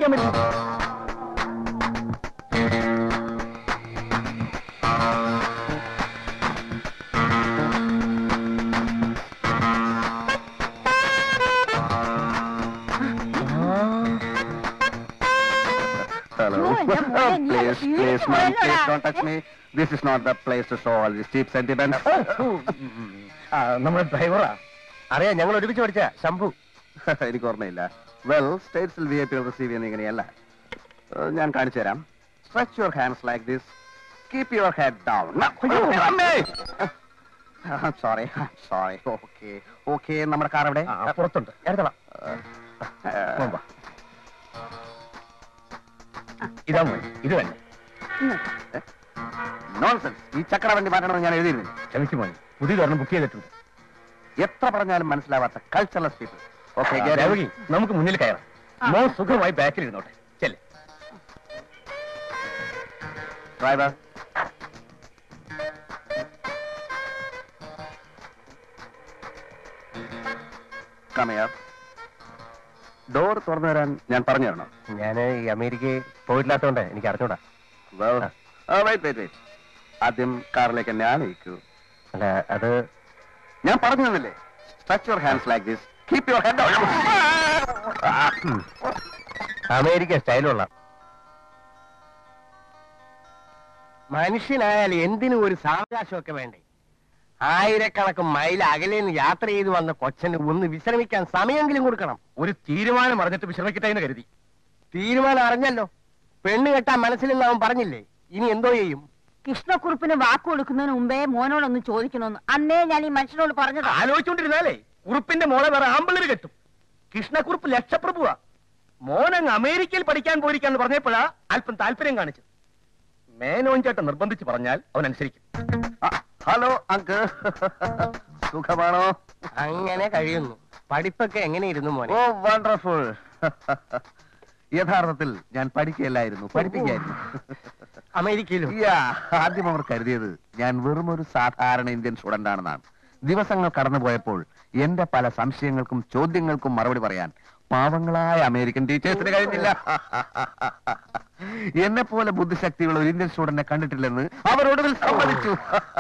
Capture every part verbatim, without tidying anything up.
പിടിക്കാൻ പറ്റും. Hello. Oh, please, please, ma'am, please don't touch me. This is not the place to show all these cheap sentiments. നമ്മുടെ ഡ്രൈവറാ. അറിയാം, ഞങ്ങൾ ഒരുമിച്ച് പഠിച്ച ശംഭു. എനിക്ക് ഓർമ്മയില്ല. വെൽ, സ്റ്റേറ്റ്സിൽ വി ഐ പി റിസീവ് ചെയ്യുന്ന ഇങ്ങനെയല്ല. ഞാൻ കാണിച്ചു തരാം. Stretch your hands like this. Keep your head down. Sorry sorry. Okay okay. നമ്മുടെ കാർ എവിടെ? പുറത്തുണ്ട്. എടുത്തോളാം. ഇതാ മോൻ, ഇത് തന്നെ. നോൺസെൻസ്. ഈ ചക്രവണ്ടി മാറ്റണമെന്ന് ഞാൻ എഴുതിയിരുന്നു. ക്ഷമിച്ചു മോൻ, പുതിയതൊരെണ്ണം ബുക്ക് ചെയ്തിട്ടുണ്ട്. എത്ര പറഞ്ഞാലും മനസ്സിലാവാത്ത കൾച്ചറൽ പീപ്പിൾ. ഓക്കെ, നമുക്ക് മുന്നിൽ കയറാം. മോൻ സുഖമായി ബാക്കിൽ ഇരുന്നോട്ടെ. ചെല്ലേ ഡ്രൈവർ. Come here. ഡോർ തുറന്നു തരാൻ ഞാൻ പറഞ്ഞു തരണോ? ഞാൻ ഈ അമേരിക്കയിൽ പോയിട്ടില്ലാത്തോണ്ട് എനിക്ക് അറിഞ്ഞൂടാ. Wait wait wait. ആദ്യം കാറിലേക്ക് എന്നെ ആനയിക്കൂ. അല്ല, അത് ഞാൻ പറഞ്ഞു തന്നില്ലേ? Stretch your hands like this. Keep your head down. America സ്റ്റൈലുള്ള മനുഷ്യനായാൽ എന്തിനും ഒരു സാവകാശമൊക്കെ വേണ്ടേ? ആയിരക്കണക്കിന് മൈൽ അകലേന്ന് യാത്ര ചെയ്ത് വന്ന കൊച്ചന് ഒന്ന് വിശ്രമിക്കാൻ സമയമെങ്കിലും കൊടുക്കണം. ഒരു തീരുമാനം അറിഞ്ഞിട്ട് വിശ്രമിക്കട്ടെ എന്ന് കരുതി. തീരുമാനം അറിഞ്ഞല്ലോ. പെണ്ണ് കെട്ടാൻ മനസ്സിലെന്ന് അവൻ പറഞ്ഞില്ലേ? ഇനി എന്തോ ചെയ്യും? കൃഷ്ണക്കുറുപ്പിന് വാക്ക് കൊടുക്കുന്നതിന് മുമ്പേ മോനോടൊന്ന് ചോദിക്കണമെന്ന് അന്നേ ഞാൻ ഈ മനുഷ്യനോട് പറഞ്ഞത്. ആലോചിച്ചോണ്ടിരുന്നാലേ കുറുപ്പിന്റെ മോളെ വേറെ ആമ്പിള്ളേര് കെട്ടും. കൃഷ്ണക്കുറുപ്പ് ലക്ഷപ്രഭുവാ. മോനങ്ങ് അമേരിക്കയിൽ പഠിക്കാൻ പോയിരിക്കാന്ന് പറഞ്ഞപ്പോഴാ അല്പം താല്പര്യം കാണിച്ചത്. മേനോൻ ചേട്ടൻ നിർബന്ധിച്ച് പറഞ്ഞാൽ അവൻ അനുസരിക്കും. ഹലോ അങ്കിൾ, സുഖമാണോ? അങ്ങനെ കഴിയുന്നു. പഠിപ്പൊക്കെ എങ്ങനെയിരുന്നു മോനെ? Oh wonderful. യഥാർത്ഥത്തിൽ ഞാൻ പഠിക്കുകയല്ലായിരുന്നു, പഠിപ്പിക്കായിരുന്നു. അമേരിക്കയിലും ആദ്യം അവർ കരുതിയത് ഞാൻ വെറും ഒരു സാധാരണ ഇന്ത്യൻ സ്റ്റുഡന്റ് ആണെന്നാണ്. ദിവസങ്ങൾ കടന്നുപോയപ്പോൾ എന്റെ പല സംശയങ്ങൾക്കും ചോദ്യങ്ങൾക്കും മറുപടി പറയാൻ പാവങ്ങളായ അമേരിക്കൻ ടീച്ചേഴ്സിന് കഴിഞ്ഞില്ല. എന്നെ പോലെ ബുദ്ധിശക്തിയുള്ള ഒരു ഇന്ത്യൻ സ്റ്റുഡന്റിനെ കണ്ടിട്ടില്ലെന്ന് അവരോടൊരു സമ്മതിച്ചു.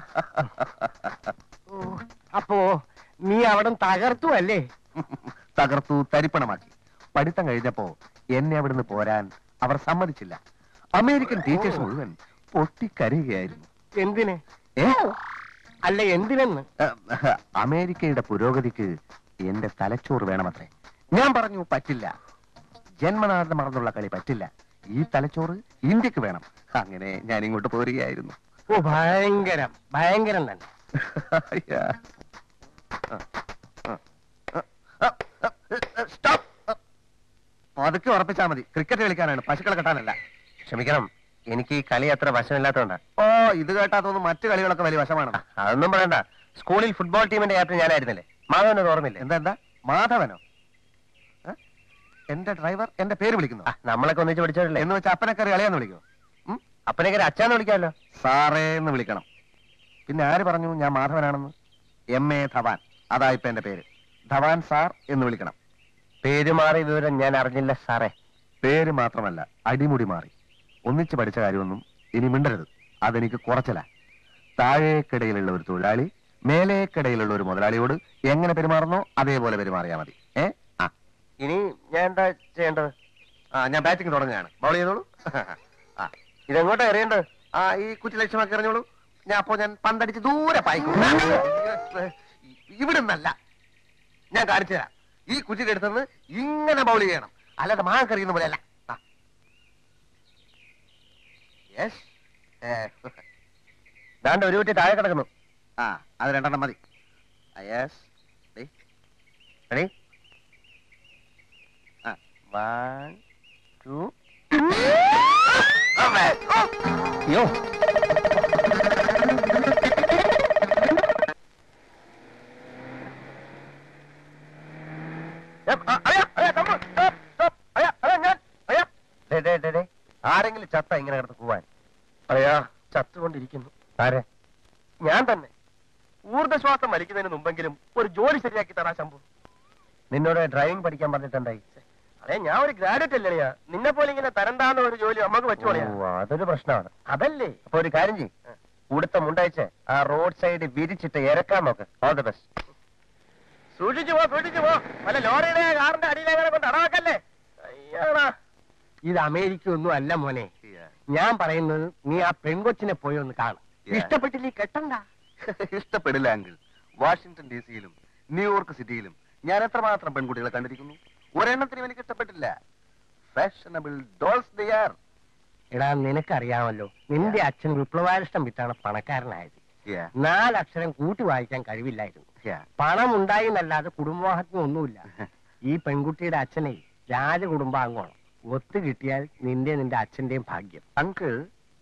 അപ്പോ നീ അവിടെ തകർത്തു അല്ലേ? തകർത്തു, തരിപ്പണമാക്കി. പഠിത്തം കഴിഞ്ഞപ്പോ എന്നെ അവിടുന്ന് പോരാൻ അവർ സമ്മതിച്ചില്ല. അമേരിക്കൻ ടീച്ചേഴ്സ് മുഴുവൻ പൊട്ടിക്കരയുകയായിരുന്നു. എന്തിന്? ഏ അല്ല, എന്തിനെന്ന്? അമേരിക്കയുടെ പുരോഗതിക്ക് എന്റെ തലച്ചോറ് വേണമത്രേ. ഞാൻ പറഞ്ഞു പറ്റില്ല, ജന്മനാഥ മറന്നുള്ള കളി പറ്റില്ല, ഈ തലച്ചോറ് ഇന്ത്യക്ക് വേണം. അങ്ങനെ ഞാൻ ഇങ്ങോട്ട് പോരുകയായിരുന്നു. ഓ, ഭയങ്കരം ഭയങ്കരം തന്നെ. പതുക്കെ ഉറപ്പിച്ചാ മതി. ക്രിക്കറ്റ് കളിക്കാനാണ്, പശുക്കളെ കെട്ടാനല്ല. ക്ഷമിക്കണം, എനിക്ക് ഈ കളി അത്ര വശമില്ലാത്തതുകൊണ്ടാ. ഓ, ഇത് കേട്ടാത്തൊന്നും മറ്റു കളികളൊക്കെ വലിയ വശമാണ്. അതൊന്നും പറയണ്ട. സ്കൂളിൽ ഫുട്ബോൾ ടീമിന്റെ ക്യാപ്റ്റൻ ഞാനായിരുന്നില്ലേ? മാധവനത് ഓർമ്മയില്ലേ? എന്താ എന്താ മാധവനോ? എന്റെ ഡ്രൈവർ എന്റെ പേര് വിളിക്കുന്നു. നമ്മളൊക്കെ ഒന്നിച്ച് പഠിച്ചവരല്ലേ? എന്ന് വെച്ചാൽ അപ്പനക്കറി അളിയാന്ന് വിളിക്കോ? അപ്പനക്കറി അച്ഛാന്ന് വിളിക്കാമല്ലോ. സാറേ എന്ന് വിളിക്കണം. പിന്നെ ആര് പറഞ്ഞു ഞാൻ മാധവനാണെന്ന്? എം എ ധവാൻ, അതാ ഇപ്പൊ എന്റെ പേര്. ധവാൻ സാർ എന്ന് വിളിക്കണം. പേര് മാറി വിവരം ഞാൻ അറിഞ്ഞില്ല സാറേ. പേര് മാത്രമല്ല, അടിമുടി മാറി. ഒന്നിച്ച് പഠിച്ച കാര്യമൊന്നും ഇനി മിണ്ടരുത്. അതെനിക്ക് കുറച്ചല്ല. താഴേക്കിടയിലുള്ള ഒരു തൊഴിലാളി മേലേക്കിടയിലുള്ള ഒരു മുതലാളിയോട് എങ്ങനെ പെരുമാറുന്നോ അതേപോലെ പെരുമാറിയാ മതി. ഏ ആ ഇനി ഞാൻ എന്താ ചെയ്യേണ്ടത്? ആ ഞാൻ ബാറ്റിംഗ് തുടങ്ങുകയാണ്. ബൗൾ ചെയ്തോളൂ. ആ ഇതെങ്ങോട്ടാ എറിയേണ്ടത്? ആ ഈ കുറ്റി ലക്ഷ്യമാക്കി എറിഞ്ഞോളൂ. ഞാൻ അപ്പോ ഞാൻ പന്തടിച്ച് ദൂരെ പായിക്കും. ഇവിടുന്നല്ല, ഞാൻ കാണിച്ചു തരാം. ഈ കുറ്റിയുടെ അടുത്തുനിന്ന് ഇങ്ങനെ ബൗൾ ചെയ്യണം, അല്ലാതെ മാങ്ങക്കറിയുന്ന പോലെയല്ല. ദാണ്ട് ഒരു കുറ്റി താഴെ കിടക്കുന്നു. ആ അത് രണ്ടെണ്ണം മതി. റെഡി? One two. അയ്യോ, ആരെങ്കിലും ചത്ത ഇങ്ങനെ കിടന്ന് പോവാൻ? അയ്യാ, ചത്തുകൊണ്ടിരിക്കുന്നു. ആരെ? ഞാൻ തന്നെ. ഊർജ്ജശ്വാസം വലിക്കുന്നതിന് മുമ്പെങ്കിലും ഒരു ജോലി ശരിയാക്കി തരാ ശംഭു. നിന്നോട് ഡ്രൈവിംഗ് പഠിക്കാൻ പറഞ്ഞിട്ടുണ്ടായി. അതെ, ഞാൻ ഒരു ഗ്രാജുവേറ്റ് അല്ലേ, നിന്നെ പോലെ ഇങ്ങനെ തരണ്ടാന്ന ഒരു ജോലി നമുക്ക് വെച്ചോളിയാ. അതൊരു പ്രശ്നമാണ്. അതല്ലേ. അപ്പൊ ഒരു കാര്യം ചെയ്യും, ഉടുത്ത മുണ്ടയച്ച് ആ റോഡ് സൈഡ് വിരിച്ചിട്ട് ഇറക്കാൻ നോക്ക്. All the best. സൂക്ഷിച്ചു പോ, സൂക്ഷിച്ചു പോ. വല്ല ലോറിയുടെ കാറിന്റെ അടിയിലേക്കാനെ കൊണ്ട് അടവാക്കല്ലേ. അയ്യാടാ, ഇത് അമേരിക്ക ഒന്നും അല്ല മോനെ. ഞാൻ പറയുന്നത് നീ ആ പെൺകൊച്ചിനെ പോയി ഒന്ന് കാണും. ഇഷ്ടപ്പെട്ടില്ലേ കെട്ടണ്ട. ഇഷ്ടപ്പെടില്ല അങ്കിൾ. വാഷിംഗ്ടൺ ഡി സിയിലും ന്യൂയോർക്ക് സിറ്റിയിലും ഞാൻ എത്രമാത്രം പെൺകുട്ടികളെ കണ്ടിരിക്കുന്നു. ഒരെണ്ണത്തിനും എനിക്ക് ഇഷ്ടപ്പെട്ടില്ല. Fashionable dolls they are. എടാ, നിനക്കറിയാമല്ലോ, നിന്റെ അച്ഛൻ വിപ്ലവാരിഷ്ടം വിറ്റാണ് പണക്കാരനായത്. നാലക്ഷരം കൂട്ടി വായിക്കാൻ കഴിവില്ലായിരുന്നു. പണം ഉണ്ടായി എന്നല്ലാതെ കുടുംബവാഹത്വം ഒന്നുമില്ല. ഈ പെൺകുട്ടിയുടെ അച്ഛനെ രാജകുടുംബാംഗമാണ്. ഒത്തു കിട്ടിയാൽ നിന്റെ നിന്റെ അച്ഛന്റെയും ഭാഗ്യം. അങ്കിൾ,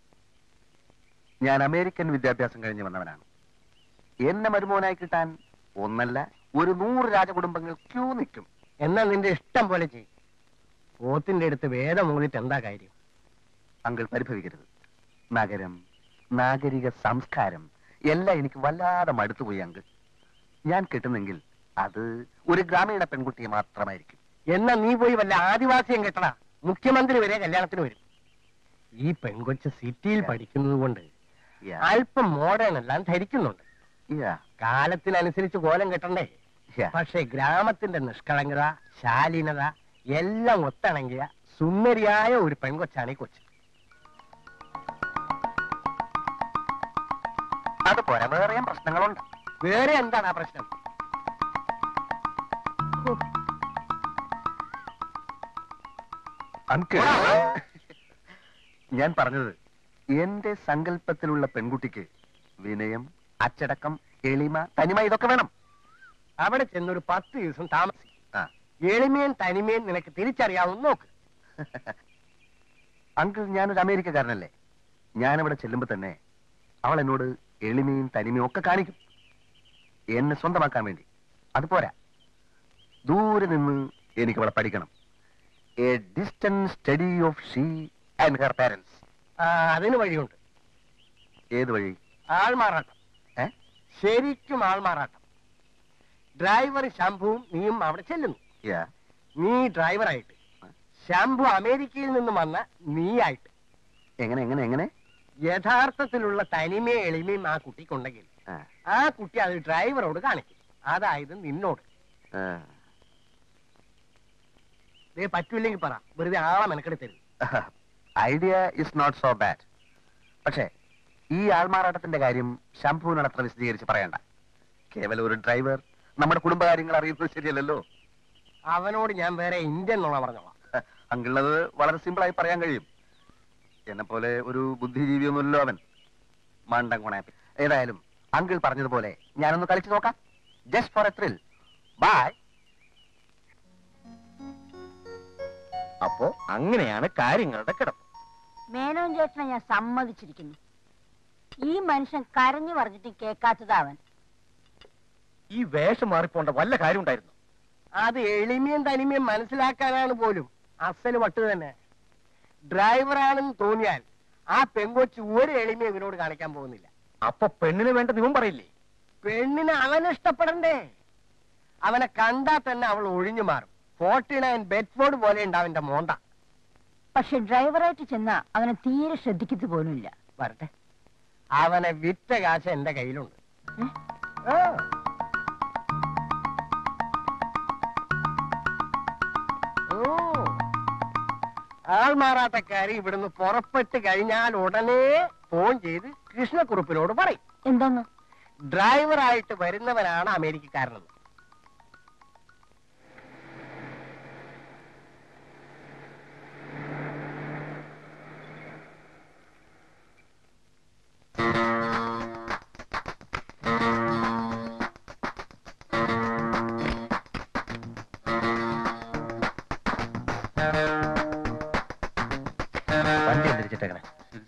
ഞാൻ അമേരിക്കൻ വിദ്യാഭ്യാസം കഴിഞ്ഞ് വന്നവനാണ്. എന്നെ മരുമോനായി കിട്ടാൻ ഒന്നല്ല ഒരു നൂറ് രാജകുടുംബങ്ങൾ ക്യൂ നിൽക്കും. എന്നാ നിന്റെ ഇഷ്ടം പോലെ ചെയ്യും. പോത്തിന്റെ അടുത്ത് വേദം മൂന്നിട്ട് എന്താ കാര്യം? അങ്കിൾ പരിഭവിക്കരുത്. നഗരം, നാഗരിക സംസ്കാരം എല്ലാം എനിക്ക് വല്ലാതെ മടുത്തുപോയി അങ്കിൾ. ഞാൻ കിട്ടുന്നെങ്കിൽ അത് ഒരു ഗ്രാമീണ പെൺകുട്ടിയെ മാത്രമായിരിക്കും. എന്നാ നീ പോയി വല്ല ആദിവാസിയും കെട്ടടാ. മുഖ്യമന്ത്രി വരെ കല്യാണത്തിന് വരും. ഈ പെൺകൊച്ച് സിറ്റിയിൽ പഠിക്കുന്നത് കൊണ്ട് അല്പം മോഡേൺ എല്ലാം ധരിക്കുന്നുണ്ട്. കാലത്തിനനുസരിച്ച് കോലം കെട്ടണ്ടേ? പക്ഷെ ഗ്രാമത്തിന്റെ നിഷ്കളങ്കത, ശാലീനത എല്ലാം ഒത്തിണങ്ങിയ സുന്ദരിയായ ഒരു പെൺകൊച്ചാണ് ഈ കൊച്ച്. അതുപോലെ വേറെയും പ്രശ്നങ്ങളുണ്ട്. വേറെ എന്താണ് ആ പ്രശ്നം? അങ്കിൾ, ഞാൻ പറഞ്ഞത് എന്റെ സങ്കല്പത്തിലുള്ള പെൺകുട്ടിക്ക് വിനയം, അച്ചടക്കം, എളിമ, തനിമ ഇതൊക്കെ വേണം. അവിടെ ചെന്നൊരു പത്ത് ദിവസം താമസിക്കും. എളിമയും തനിമയും നിനക്ക് തിരിച്ചറിയാവുന്ന നോക്ക്. അങ്കിൾ, ഞാനൊരു അമേരിക്കക്കാരനല്ലേ. ഞാനവിടെ ചെല്ലുമ്പോ തന്നെ അവൾ എന്നോട് എളിമയും തനിമയും ഒക്കെ കാണിക്കും, എന്നെ സ്വന്തമാക്കാൻ വേണ്ടി. അതുപോരാ, ദൂരെ നിന്ന് എനിക്ക് അവളെ പഠിക്കണം. A distant study of she and her parents. അതിന് വഴിയുണ്ട്. ഏത് വഴി? ആൾമാറാട്ടം. ഏ ശരിക്കും ആൾമാറാട്ടം. ഡ്രൈവർ ശംഭുവും നീയും അവിടെ ചെല്ലുന്നു. നീ ഡ്രൈവറായിട്ട്, ശംഭു അമേരിക്കയിൽ നിന്നും വന്ന നീയായിട്ട്. എങ്ങനെ എങ്ങനെ എങ്ങനെ യഥാർത്ഥത്തിലുള്ള തനിമയും എളിമയും ആ കുട്ടിക്കുണ്ടെങ്കിൽ ആ കുട്ടി അത് ഡ്രൈവറോട് കാണിക്കും. അതായത് നിന്നോട്. പറ്റൂല്ലെങ്കിൽ പറ, വെറുതെ ആളെ മെനക്കെടുത്തരുത്. Idea is not so bad. പക്ഷേ ഈ ആൾമാറാട്ടത്തിന്റെ കാര്യം ശംഭുവിനോട് അത്ര വിശദീകരിച്ച് പറയണ്ട. കേവലം ഒരു ഡ്രൈവർ നമ്മുടെ കുടുംബകാര്യങ്ങൾ അറിയുന്നത് ശരിയല്ലല്ലോ. അവനോട് ഞാൻ വേറെ ഇന്ത്യൻ നുണ പറഞ്ഞോളാം. അങ്കിളത് വളരെ സിമ്പിളായി പറയാൻ കഴിയും. എന്നെ പോലെ ഒരു ബുദ്ധിജീവിയൊന്നുമല്ലോ അവൻ. മണ്ടൻ കൊണാപ്പി. ഏതായാലും അങ്കിൾ പറഞ്ഞതുപോലെ ഞാനൊന്ന് കളിച്ചു നോക്കാം. Just for a thrill. Bye. അപ്പോ അങ്ങനെയാണ് കാര്യങ്ങളുടെ കിടപ്പ്. മേനോൻ ചേട്ടനെ ഞാൻ സമ്മതിച്ചിരിക്കുന്നു. ഈ മനുഷ്യൻ കരഞ്ഞു പറഞ്ഞിട്ട് കേൾക്കാത്തതാവൻ. ഈ വേഷം മാറിപ്പോണ്ട വല്ല കാര്യം ഉണ്ടായിരുന്നു? അത് എളിമയും തനിമയും മനസ്സിലാക്കാനാണ് പോലും അസല് വട്ട് തന്നെ. ഡ്രൈവറാണെന്ന് തോന്നിയാൽ ആ പെങ്കൊച്ച് ഒരു എളിമയും ഇവനോട് കാണിക്കാൻ പോകുന്നില്ല. അപ്പൊ പെണ്ണിന് വേണ്ട നിവൻ പറയില്ലേ? പെണ്ണിന് അവനെ ഇഷ്ടപ്പെടണ്ടേ? അവനെ കണ്ടാ തന്നെ അവൾ ഒഴിഞ്ഞു മാറും. ഫോർട്ടി നയൻ ബെഡ്ഫോർഡ് പോലെ ഉണ്ടാവിന്റെ മോണ്ട. പക്ഷെ ഡ്രൈവറായിട്ട് ചെന്നാ അവനെ തീരെ ശ്രദ്ധിക്കത്ത് പോലുമില്ല. വരട്ടെ, അവനെ വിറ്റ കാശ് എന്റെ കയ്യിലുണ്ട്. ആൾമാറാട്ടക്കാരി ഇവിടുന്ന് പുറപ്പെട്ട് കഴിഞ്ഞാൽ ഉടനെ ഫോൺ ചെയ്ത് കൃഷ്ണക്കുറുപ്പിനോട് പറയും. എന്താന്ന്? ഡ്രൈവറായിട്ട് വരുന്നവനാണ് അമേരിക്കക്കാരനെന്ന്. വണ്ടി എന്തിരിച്ചിട്ടേക്കണേ.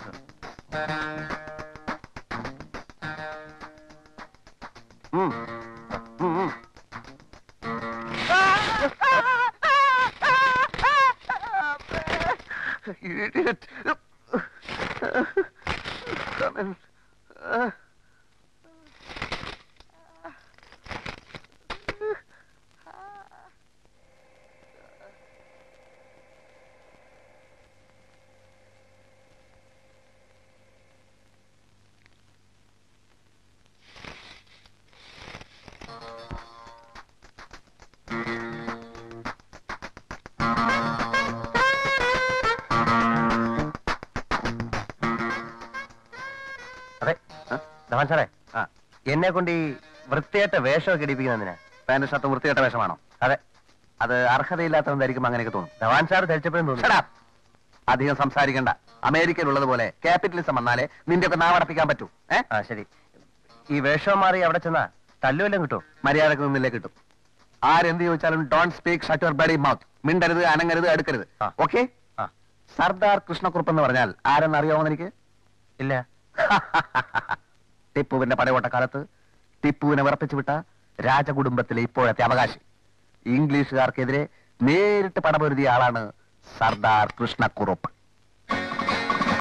Idiot. Come in. Uh. Dhawan സാറേ ആ എന്നെ കൊണ്ട് ഈ വൃത്തിയായിട്ട വേഷമൊക്കെ ഇടിപ്പിക്കുന്നതിനാ. പാന്റ് ഷർട്ട് വൃത്തികെട്ട വേഷമാണോ? അതെ. അത് അർഹതയില്ലാത്തവന്തായിരിക്കും അങ്ങനെയൊക്കെ തോന്നും. ധവാൻ സാർ ധരിച്ചപ്പോഴും Shut തോന്നുന്നു. up. അധികം സംസാരിക്കണ്ട. അമേരിക്കയിലുള്ളതുപോലെ ക്യാപിറ്റലിസം വന്നാലേ നിന്റെ ഒക്കെ നാവടപ്പിക്കാൻ പറ്റൂ. ഏ ആ ശരി. ഈ വേഷം മാറി അവിടെ ചെന്നാ തല്ലുവെല്ലാം കിട്ടും. മര്യാദക്ക് നിന്നില്ലേ കിട്ടും. ആരെന്ത് ചോദിച്ചാലും don't speak shut your bloody mouth. മിണ്ടരുത്, അനങ്ങരുത്, അടുക്കരുത്. ആ. ഓക്കെ? ആ. സർദാർ കൃഷ്ണക്കുറുപ്പ് എന്ന് പറഞ്ഞാൽ ആരെന്ന് അറിയാമോന്ന് എനിക്ക്? ഇല്ല. ടിപ്പുവിന്റെ പടയോട്ടക്കാലത്ത് ടിപ്പുവിനെ വിറപ്പിച്ചു വിട്ട രാജകുടുംബത്തിലെ ഇപ്പോഴത്തെ അവകാശി. ഇംഗ്ലീഷുകാർക്കെതിരെ നേരിട്ട് പടപൊരുതിയ ആളാണ് സർദാർ കൃഷ്ണക്കുറുപ്പ്.